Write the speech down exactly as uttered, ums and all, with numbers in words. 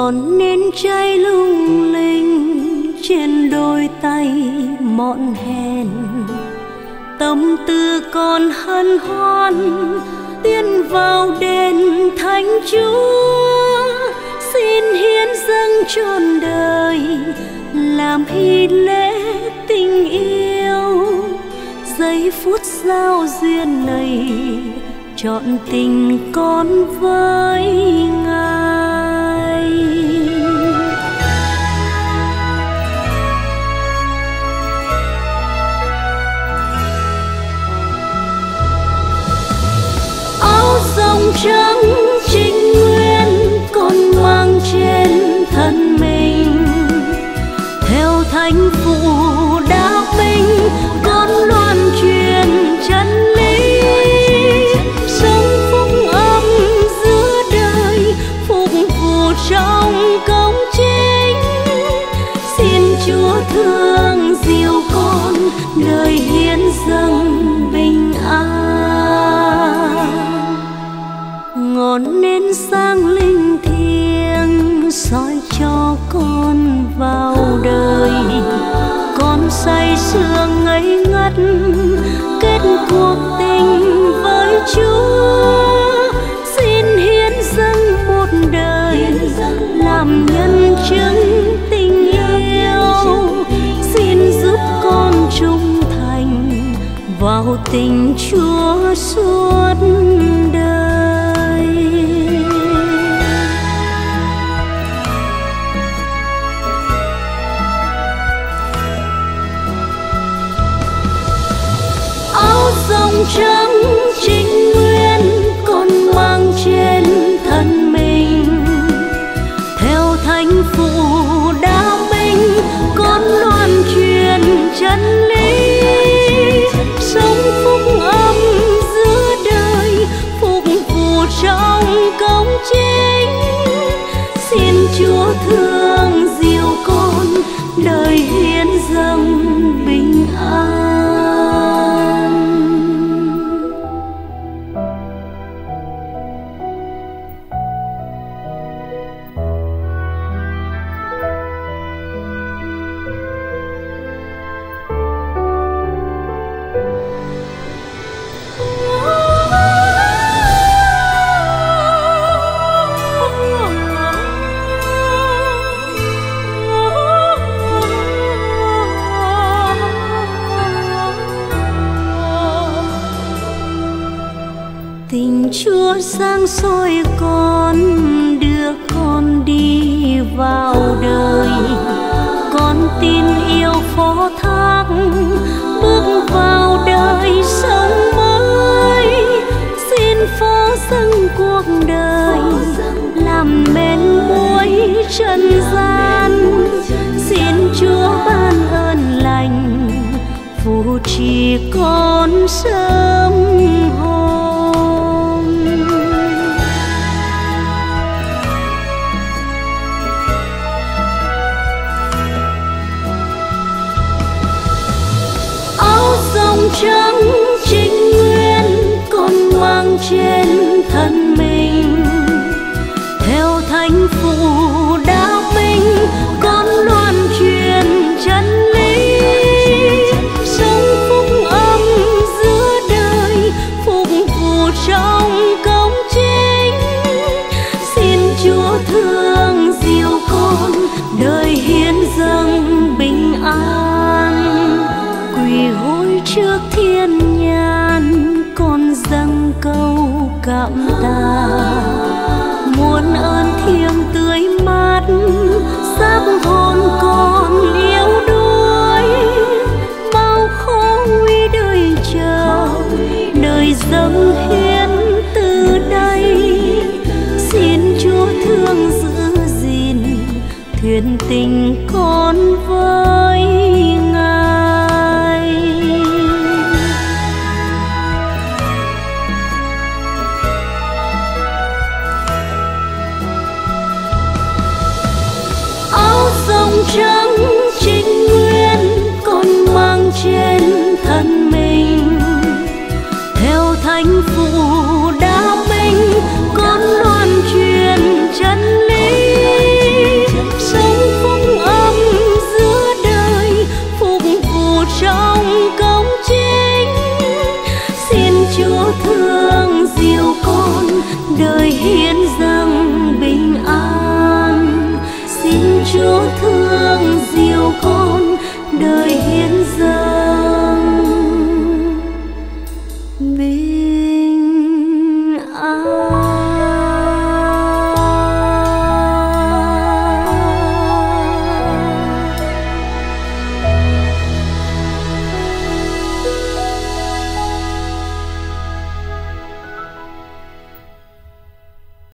ngọn nến cháy lung linh trên đôi tay mọn hèn, tâm tư còn hân hoan tiến vào đền thánh Chúa, xin hiến dâng trọn đời làm hy lễ tình yêu. Giây phút giao duyên này trọn tình con với Ngài. Áo rộng trắng trinh nguyên con mang trên thân mình, theo thánh phụ đã minh con loan truyền chân lý, sống phúc âm giữa đời phục vụ trong công chính. Xin Chúa thương dìu con đời hiến dâng bình an. Ngọn nến sáng linh thiêng soi cho con vào đời, con say sưa ngây ngất kết cuộc tình với Chúa. Xin hiến dâng một đời làm nhân chứng tình yêu, xin giúp con trung thành vào tình Chúa suốt đời. Rộng trắng trinh nguyên con mang trên thân mình, theo thánh phụ đã minh con loan truyền chân lý, sống phúc âm giữa đời phục vụ trong công chính. Xin Chúa thương dìu con đời hiến dâng bình an. Tình Chúa sáng soi con, đưa con đi vào đời, con tin yêu phó thác bước vào đời sống mới. Xin phó dâng cuộc đời làm mến muối trần gian, xin Chúa ban ơn lành phù trì con sớm hôm. Trắng trinh nguyên con mang trên thân mình, theo thánh phụ đã minh con loan truyền chân lý, sống phúc âm giữa đời phục vụ trong công chính. Xin Chúa thương dìu con đời hiến dâng bình an, quỳ gối trước thiên nhàn con dâng câu cảm tạ. Muôn ơn thiêng tươi mát xác hồn con yếu đuối, bao khó nguy đời chờ đời dâng hiến từ đây. Xin Chúa thương giữ gìn thuyền tình con với Ngài. Áo rộng trắng trinh nguyên con mang trên thân mình, theo thánh phụ đã minh con loan truyền chân lý, đời hiến